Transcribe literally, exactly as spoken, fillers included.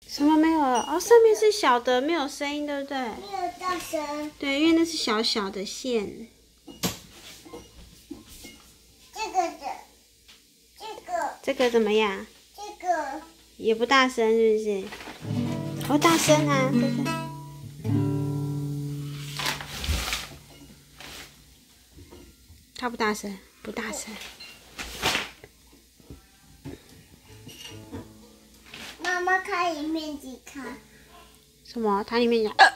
什么没有了？哦，上面是小的，没有声音，对不对？ 没有大声。 对，因为那是小小的线。 这个的，这个， 这个怎么样？ 这个也不大声，是不是？哦，大声啊，对不对？它不大声，不大声。 妈妈开一面积看。 什么？它里面讲。呃